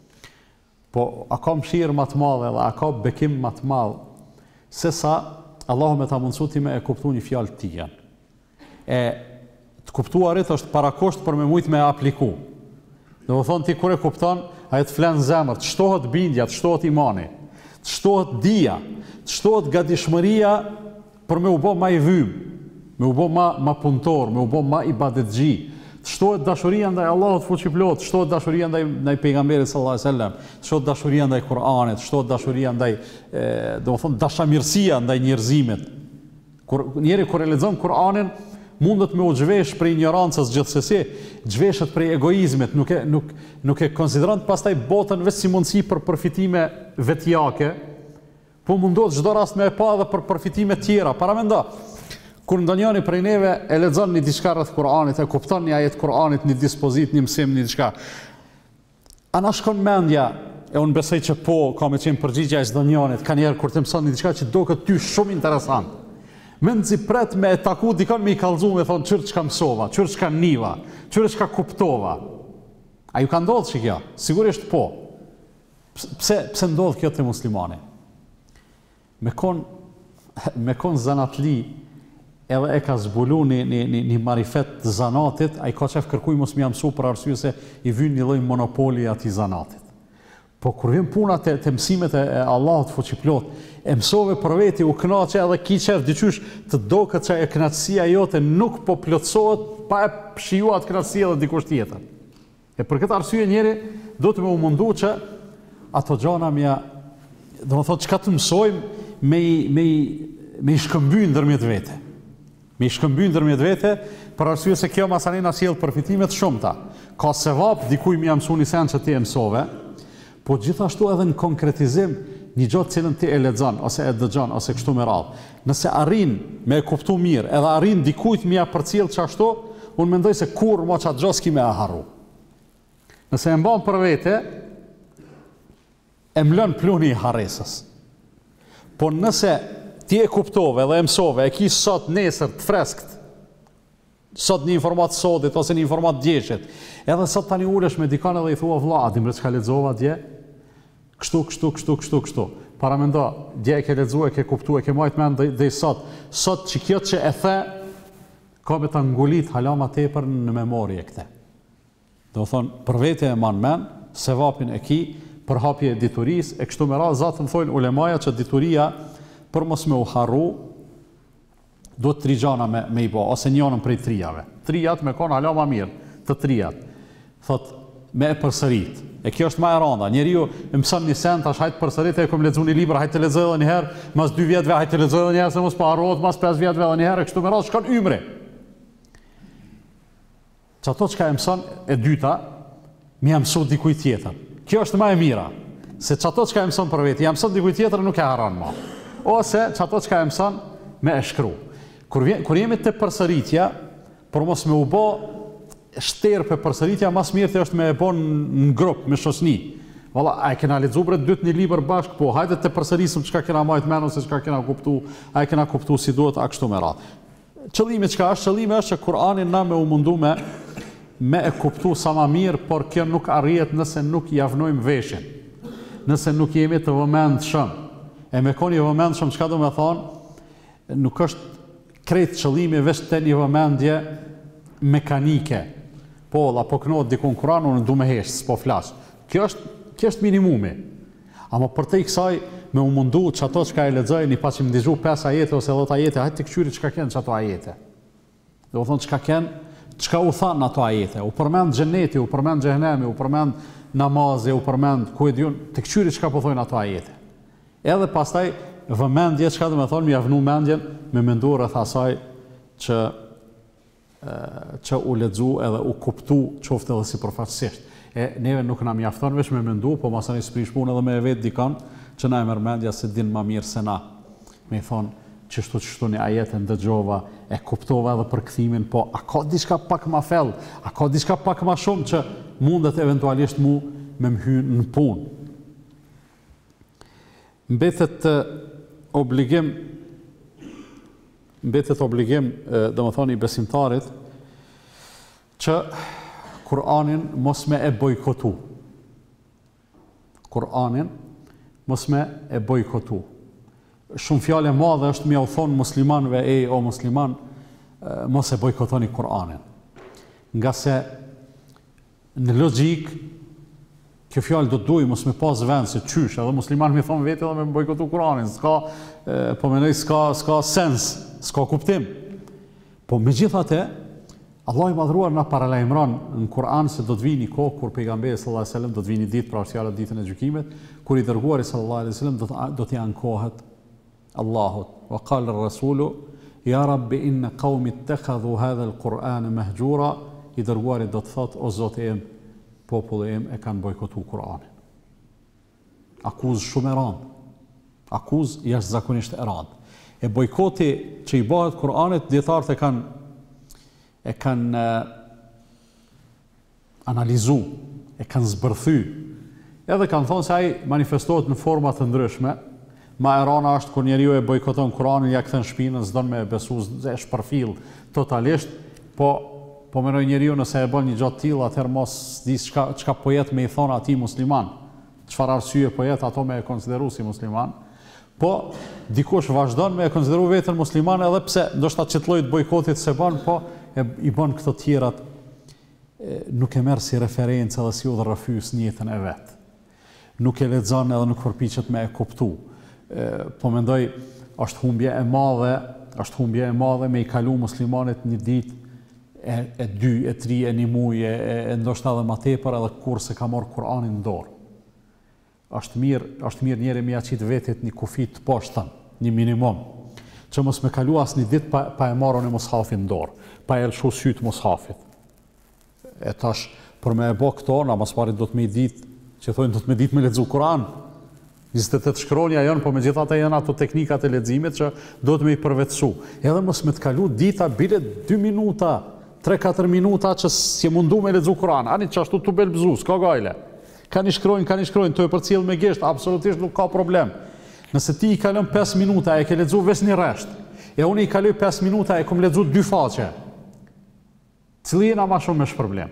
Po a ka mëshirë më të madhe dhe a ka bekim më të madh se sa Allahu me ta mundësu ti me e kuptu një fjalë të tij. E të kuptuarit është parakusht për me mujt me apliku. Do të thonë ti kur e kupton, ai të flen zemër, të shtohet bindja, të shtohet imani, të shtohet dija, të shtohet gatishmëria për me u bë më i vym, me u bë më punëtor, me u bë më ibadetxhi, të shtohet dashuria ndaj Allahut fuqiplot, të shtohet dashuria ndaj pejgamberit sallallahu alajhi wasallam, të shtohet dashuria ndaj Kur'anit, të shtohet dashuria ndaj, domethënë dashamirësia ndaj njerëzimit. Njeri kur e lexon Kur'anin, mundet me u zhvesh prej ignorancës gjithsesi, zhveshet prej egoizmit, nuk e konsideron pastaj botën vetëm si mundësi për përfitime vetjake, po mundohet çdo rast me e pa edhe për përfitime tjera. Para mendo, kur ndonjëri prej neve e lexon një diçka rreth Kur'anit, e kupton një ajet Kur'anit, një dispozit, një mësim, një diçka, a na shkon mendja, e unë besoj që po, ka me qenë përgjigja e çdo njerit, ka njerë kur të mëson një diçka që duket ty shumë interesant. Mendzi pret me e taku dikon me i kallëzu me thonë qërë çka mësova, qërë çka niva, qërë çka kuptova. A ju ka ndodhë që kjo? Sigurisht po. Pse ndodhë kjo të muslimani? Me kon zanatli, edhe e ka zbulu një marifet të zanatit, a i ka qef kërkuj mos mi mësu për arsye se i vyn një lloj monopoli ati zanatit. Po kur vjen puna të mësimet e Allahut fuqiplot, e mësove për veti, u kënaqe edhe ki qef dyqysh të doket që e kënaqësia jote nuk po plotësohet pa e shijuar kënaqësia edhe dikush tjetër. E për këtë arsye njeri do të më u mundu që ato gjana mja, do më thotë çka të mësojmë me i shkëmby ndërmjet vete. Me i shkëmby ndërmjet vete, për arsye se kjo masanina sjell përfitimet shumëta. Ka sevap dikuj më mësu një sen që ti e mësove, po gjithashtu edhe në konkretizim një gjë cilën ti e lexon ose e dëgjon ose kështu me radhë. Nëse arrin me e kuptu mirë, edhe arrin dikujt më ia përcjell çashtu, unë mendoj se kur mo çat gjë s'ki me e harru. Nëse e mban për vete, e mlën pluni i harresës. Po nëse ti e kuptove dhe e mësove, e ki sot nesër të freskt, sot një informat sotit ose një informat djeshit, edhe sot tani ulesh me dikane dhe i thua vlla, a dimre çka lexova dje? Kështu. Para mendo, dje e ke lexuar, e ke kuptuar, e ke marrë mend dhe sot që kjo që e the ka me ta ngulit hala ma tepër në memorje këte. Do thonë, për vete e man men, se vapin e ki, për hapje e dituris, e kështu me radhë zatë në thojnë ulemaja që dituria, për mos me u harru, do të 3 gjana me i bo, ose njënën prej 3-jave. 3-jat me konë hala ma mirë, të 3-jat. Thot, me e përsërit. E kjo është ma e randa. Njeriu mëson një sen, tash hajtë përsërit, e kom lexu një libër, hajtë të lexoj edhe një herë, mas 2 vjetëve hajtë të lexoj edhe një herë, se mos pa harrohet, mas 5 vjetëve edhe një herë, e kështu me radhë shkon ymri. Që ato që ka e mëson e dyta, mi jam mësu dikuj tjetër. Kjo është ma e mira, se që ato që ka e mëson për veti, jam mëson dikuj tjetër nuk e haran ma. Ose që ato që ka e mëson me e shkru. Kur jemi të përsëritja, por mos me u bo shterë për përsëritja, mas mirë të është me e bo në grupë, me shosni. Valla, a e kena lexu bre dytë një libër bashkë, po hajde të përsërisim çka kena majtë menë, ose çka kena kuptu, a e kena kuptu si duhet, a kështu me radhë. Qëllimi çka është? Qëllimi është që Kur'anin na me u mundu me e kuptu sa ma mirë, por kjo nuk arrijet nëse nuk javnojmë veshin. Nëse nuk jemi të vëmendshëm. E me koni vëmendshëm, çka do me thonë, nuk është krejt qëllimi veç të një vëmendje mekanike. Po, apo kënohet dikun Kur'an, unë du me heshtë, s'po flasë. Kjo është minimumi. Ama për te i kësaj, me u mundu që ato që ka e lexoj, një pa që më dizhu 5 ajete ose 10 ajete, hajtë të këqyri që ka kënë që ato ajete. Dhe u thonë që ka kënë, që ka u thanë ato ajete. U përmend xheneti, u përmend xhehenemi, u përmend namazi, u përmend ku e diun, të këqyri që ka po thojnë ato ajete. Edhe pastaj, vëmendje, që ka dhe me thonë, mi javnu mendjen, me mendu rreth asaj që u lexu edhe u kuptu qofte edhe si përfaqësisht. E neve nuk na mjafton veç me mendu, po masani s'prish punë edhe me e vetë dikan, që na e merr mendja se din ma mirë se na. Me thonë, qështu një ajete ndëgjova, e kuptova edhe për kthimin, po a ka diçka pak ma fell, a ka diçka pak ma shumë që mundet eventualisht mu me më hynë në punë. Mbetet obligim, dhe më thoni, besimtarit, që Kur'anin mos me e bojkotu. Kur'anin mos me e bojkotu. Shumë fjale madhe është mja u thonë muslimanve, o musliman, mos e bojkotoni Kur'anin. Nga se në logjik, kjo fjallë do të duj, mos me pas vend, se qysh, edhe musliman me thonë vete dhe me bojkotu Kur'anin, po menoj s'ka sens, s'ka kuptim. Po me gjithate, Allah i madhruar na paralajmëron në Kur'an se do të vini kohë kur pejgamberi sallallahu alajhi wasallam do të vini ditë, pra fjalë ditën e gjykimit, kur i dërguari sallallahu alajhi wasallam do të ankohet Allahut. Wa qala ar-rasulu ya rabbi inna qaumi ittakhadhu hadha al-Qur'ana mahjura, i dërguari do të thotë o Zoti im, populli im e kanë bojkotuar Kur'anin. Akuzë shumë e rëndë. Akuzë jashtëzakonisht e rëndë. E bojkoti që i bëhet Kur'anit, dietarët e kanë analizu, e kanë zbërthy, edhe kanë thonë se ai manifestohet në forma të ndryshme. Ma e rana është kur njeriu e bojkoton Kur'anin, ja kthen shpinën, s'don me besu, e shpërfill totalisht, po menoj njeriu nëse e bën një gjatë tillë, atëherë mos di çka po jet me i thonë atij musliman. Çfarë arsye po jet ato me e konsideru si musliman? Po dikush vazhdon me e konsideru veten musliman edhe pse ndoshta çet lloj bojkotit se bën, po i bën këto tjerat nuk e merr si referencë dhe si udhërrëfys në jetën e vet. Nuk e lexon edhe nuk përpiqet me e kuptu. Po mendoj është humbje e madhe me i kalu muslimanit një ditë e 2, e 3, e 1 muaj, e ndoshta edhe më tepër edhe kur se ka marrë Kur'anin në dorë. Është mirë njëri me aqit vetit një kufi të poshtën, një minimum, që mos me kalu as një ditë pa e marrën e mushafin në dorë, pa e lëshu sytë mushafit. E tash, për me e bo këto, na mos parit do të me i ditë, që thojnë do të me ditë me lexu Kur'an, 28 shkronja janë, po me gjithata janë ato teknikat e leximit që do të me i përvetësu. Edhe mos me të kalu dita, bile 2 minuta, 3-4 minuta që si mundu me lexu Kur'an, ani që ashtu të belbzu, s'ka gajle. Kanë i shkrojnë, të e përcjell me gisht, absolutisht nuk ka problem. Nëse ti i kalon 5 minuta e ke lexu vetëm një resht, e unë i kaloj 5 minuta e kom lexu 2 faqe, cili jena ma shumë me shpërblem?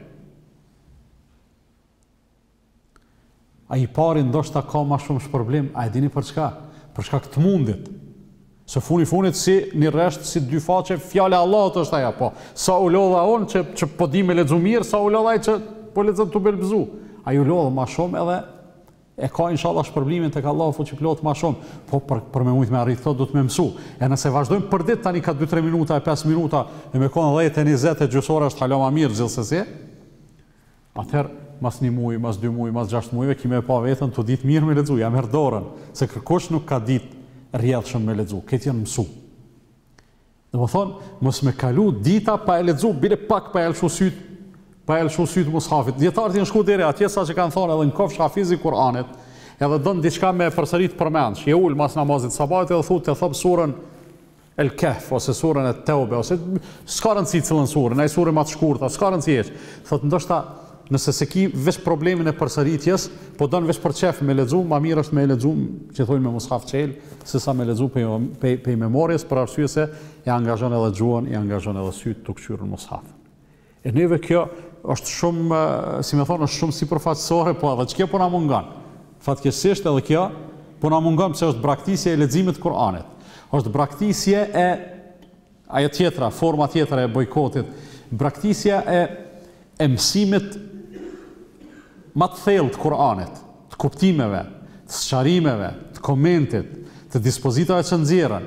A i pari ndoshta ka ma shumë shpërblem, a e dini për çka? Për shkak të mundit. Se funit si një resht, si 2 faqe, fjale Allahut është aja, po. Sa u lodha unë që po di me lexu mirë, sa u lodha ai që po lexon të belbëzu. Ai u lodha ma shumë edhe e ka inshallah shpërblimin tek Allahu fuqi plot ma shumë, po për me mujt me arrit këto do të më mësu. E nëse vazhdojmë për ditë tani ka 2-3 minuta e 5 minuta e me kon 10-20 gjysora është hala më mirë gjithsesi. Atëherë mas 1 muaj, mas 2 muaj, mas 6 muajve kime pa veten të ditë mirë me lexu, ja merr dorën, se kërkosh nuk ka ditë rrjedhshëm me lexu, këtë janë mësu. Domethënë, mos me kalu dita pa e lexu, bile pak pa e lëshu syt mushafit. Dietarët janë shku deri atje sa që kanë thonë edhe në kofsh hafizi Kur'anit, edhe don diçka me përsërit përmendsh. Je ul mas namazit sabahit edhe thotë thop surën El Kahf ose surën e Teube ose s'ka rëndësi cilën surën, ai surë më të shkurtë, s'ka rëndësi hiç. Thotë ndoshta nëse se ki veç problemin e përsëritjes, po don veç për çef me lexu, më mirë është me lexu, që thonë me mushaf çel, sesa me lexu pe memorjes për arsye se e angazhon edhe gjuhën, e angazhon edhe syt të kthyer në mushaf. E neve kjo është shumë, si me thonë, është shumë sipërfaqësore, po edhe ç'kjo po na mungon. Fatkeqësisht edhe kjo po na mungon pse është braktisje e leximit të Kur'anit. Është braktisje e ajo tjetra, forma tjetër e bojkotit, braktisja e mësimit më të thellë të Kur'anit, të kuptimeve, të sqarimeve, të komentit, të dispozitave që nxjerrën.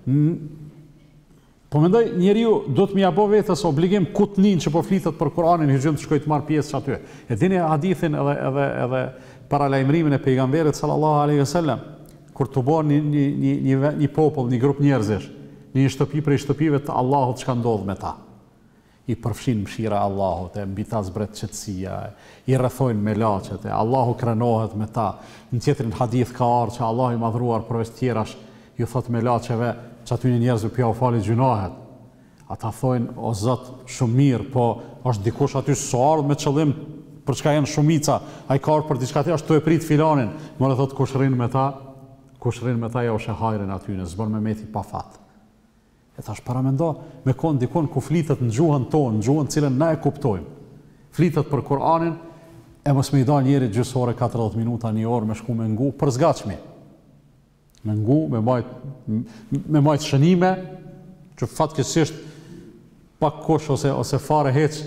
Po mendoj njeriu do të m'ia bë vetes obligim kutnin që po flitet për Kur'anin hyrën të shkoj të marr pjesë aty. E dini hadithin edhe paralajmërimin e pejgamberit sallallahu alaihi wasallam kur të bën një popull, një grup njerëzish, në një shtëpi prej shtëpive të Allahut çka ndodh me ta. I përfshin mëshira e Allahut, e mbi ta zbret qetësia, i rrethojnë me laçet, Allahu krenohet me ta. Në tjetrin hadith ka ardhur që Allahu i madhruar përveç tjerash ju thot me laçeve që aty një njerëzve pja u fali gjunahet. Ata thojnë, o Zot, shumë mirë, po është dikush aty s'o ardhur me qëllim për çka janë shumica, ai ka ardhur për diçka tjetër, është tu e prit filanin. More thot kush rrin me ta ja u sheh hajrin aty, në zbon me meti pa fat. E thash paramendo me kon dikon ku flitet në gjuhën tonë, në gjuhën cilën na e kuptojmë. Flitet për Kur'anin, e mos me i dal njeri gjysore 40 minuta, 1 orë me shku me ngu për zgatshmi. Me ngu, me majt shënime, që fatkeqësisht pak kosh ose fare heq,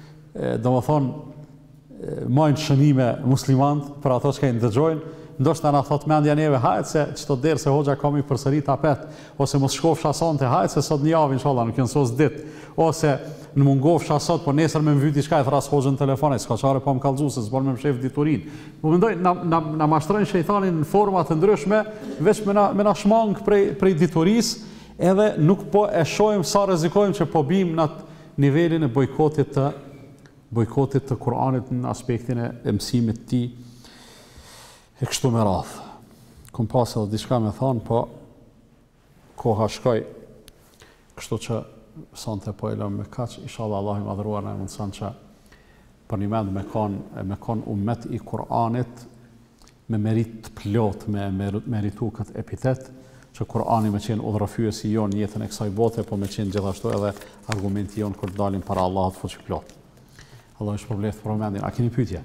domethënë majt shënime muslimant për ato që i ndëgjojnë, ndoshta na thot mendja neve, hajt se çto derë se hoxha kam i përsërit apet, ose mos shkofsha sonte, hajt se sot një javë inshallah nuk janë sos ditë, ose në mungofsha sot, po nesër me mvyt diçka e thras hoxhën telefon, s'ka çare po më kallzu se s'bën me mshef diturin. Po mendoj na mashtrojnë shejtanin në forma të ndryshme, veç me na shmang prej diturisë, edhe nuk po e shohim sa rrezikojmë që po bim në atë nivelin e bojkotit të Kur'anit në aspektin e mësimit të tij. E kështu me radhë. Kom pas edhe diçka me thonë, po koha shkoj, kështu që sonte po e lëm me kaq, inshallah Allah i madhruar na mundson që për një mend me kon ummet i Kur'anit me merit të plot, me meritu këtë epitet, që Kur'ani me qenë udhërrëfyesi jon në jetën e kësaj bote, po me qenë gjithashtu edhe argumenti jon kur dalim para Allahut fuqi plot. Allah është problem për mendin. A keni pyetje?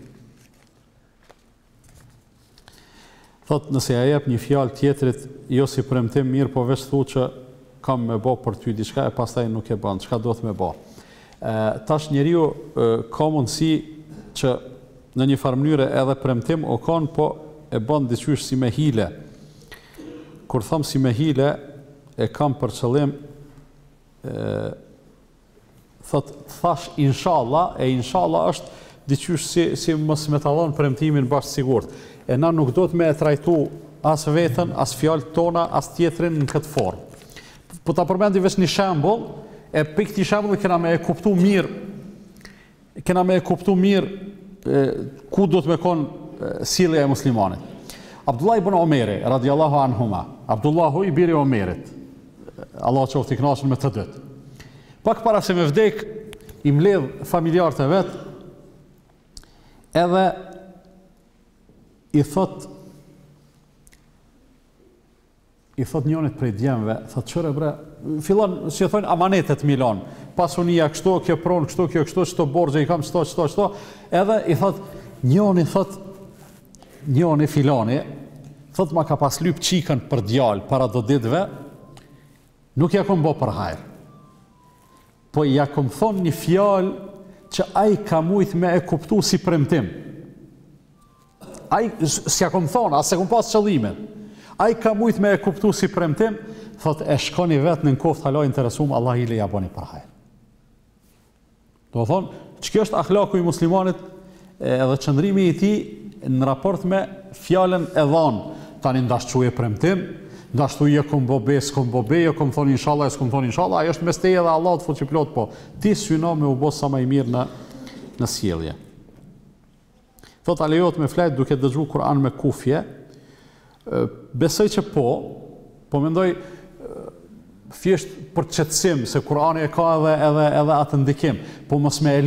Thot, nëse ja jep një fjalë tjetrit, jo si premtim mirë, po veç thu që kam me bë për ty diçka e pastaj nuk e bën, çka do të me bë. Tash njeriu ka mundësi që në një farë mënyrë edhe premtim o kanë, po e bën diçysh si me hile. Kur them si me hile, e kam për qëllim thot thash inshallah, e inshallah është diçysh si mos me tallon premtimin bash sigurt. E na nuk do të me e trajtu as veten, as fjalët tona, as tjetrin në këtë formë. Po ta përmendi veç një shembull, e për këtij shembulli kena me e kuptu mirë ku do të me kon sjellja e muslimanit. Abdullah ibn Omeri radiallahu anhuma, Abdullahu i biri Omerit, Allah qoftë i kënaqur me të dy. Pak para se me vdek, i mbledh familjarët e vet, edhe i thot njonit prej djemve, thot qëre bre, fillon, si e thonë, amanetet Milan, pasunia kështu, kjo pronë, kështu, kjo kështu, qëto borgje i kam, qëto, edhe i thot, njoni filani, thot ma ka pas lyp qikën për djalë, para do ditëve, nuk ja kom bo për hajrë. Po ja kom thonë një fjalë që ai ka mujt me e kuptu si premtim. Ai, s'ja kom thonë, as se kom pas qëllimin. Ai ka mujt me e kuptu si premtim, thot e shkoni vetë në koftë hala interesum, Allah i le ja boni për hajrë. Do thonë, që kjo është akhlaku i muslimanit edhe qëndrimi i tij në raport me fjalën e dhanë, tani ndashtu e premtim, ndashtu je kom bobe, s'kom bobe, jo kom thonë inshallah, s'kom thonë inshallah, ajo është mes teje dhe Allahut fut që plot, po ti syno me u bë sa më i mirë në sjellje. Thot a lejohet me flet duke dëgjuar Kur'an me kufje? Besoj që po mendoj thjesht për qetësim se Kur'ani e ka edhe atë ndikim, po mos me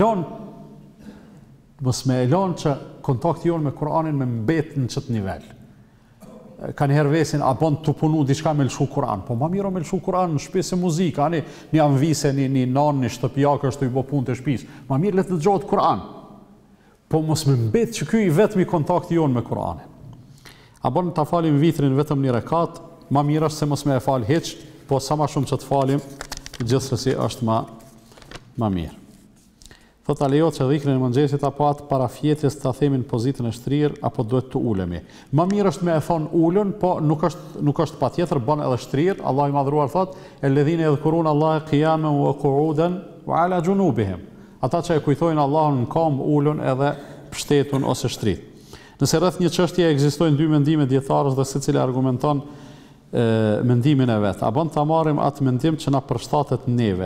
elon që kontakti jon me Kur'anin me mbet në çet nivel. Ka një hervesin, a bon të punu diçka me lëshu Kur'an, po ma miro me lëshu Kur'an në shpisë e muzika, një anvise, një nanë, një shtëpjakë është të i bo punë të shpisë, ma mirë le të dëgjohet Kur'an, po mos me mbet që ky i vetëmi kontakti jonë me Kur'anin. A bon të falim vitrin vetëm një rekat, ma mirë është se mos me e falë heq, po sa ma shumë që të falim, gjithsesi është ma mirë. Thot a lejohet që dhikrin e mëngjesit apo atë para fjetjes ta themin pozitën e shtrirë apo duhet të ulemi. Ma mirë është me e thonë ulën, po nuk është patjetër, bën edhe shtrirë. Allah i madhruar thot: "Elledhine yadhkuruna Allaha qiyaman wa qu'udan wa ala junubihim." Ata që e kujtojnë Allahun në këmbë, ulën edhe pështetun ose shtrit. Nëse rreth një çështje ekzistojnë dy mendime dietarësh dhe secili argumenton mendimin e vet, a bën ta marrim atë mendim që na përshtatet neve?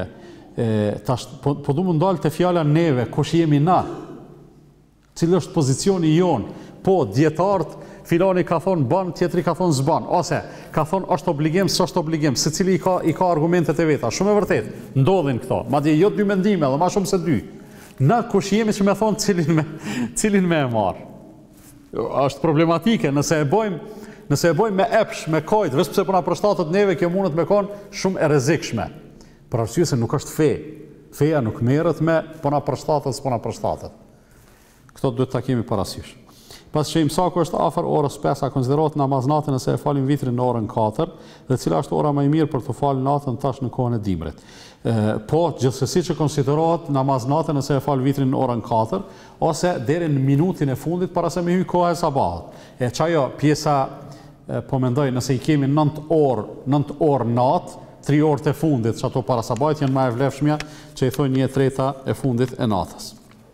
Po du më ndalë të fjala neve, kush jemi na, cilë është pozicioni jonë, po djetartë, filani ka thonë ban, tjetri ka thonë zban, ose ka thonë është obligim, së është obligim, se cili i ka argumentet e veta, shumë e vërtet, ndodhin këto, ma dje jo 2 mendime dhe ma shumë se 2. Na kush jemi që me thonë cilin me e marë. Është problematike, nëse e bojmë me epsh, me kojt, vështë pse përna përshtatët neve, kjo mundet me konë shumë e rrezikshme. Për arsye se nuk është fe. Feja nuk merret me pona përshtatet, s'pona përshtatet. Këto duhet ta kemi parasysh. Pas që imsaku është afër orës 5, a konsiderohet namaznatën nëse e falim vitrin në orën 4, dhe cila është ora më e mirë për të falë natën tash në kohën e dimrit. Po, gjithsesi që konsiderohet namaznatën nëse e fal vitrin në orën 4, ose deri në minutin e fundit para se me hyj koha e sabahat. E çajo pjesa, po mendoj, nëse i kemi 9 orë natë, 3 orët e fundit, që ato para sabajt janë ma e vlefshmja, që i thonë 1/3 e fundit e natës.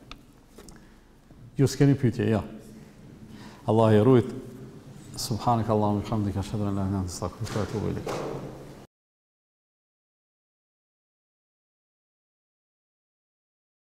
Ju s'keni pyetje, ja. Allah i rujt. Subhanak Allahumma wa bihamdika, ashhadu an la ilaha illa anta, astaghfiruka wa atubu ilayk.